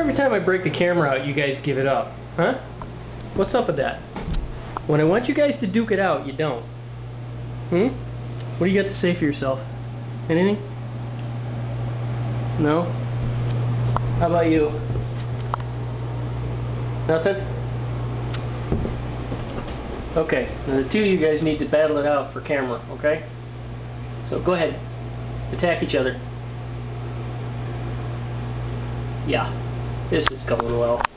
every time I break the camera out, you guys give it up? Huh? What's up with that? When I want you guys to duke it out, you don't. What do you got to say for yourself? Anything? No? How about you? Nothing? Okay, now the two of you guys need to battle it out for camera, okay? So go ahead. Attack each other. Yeah, this is going well.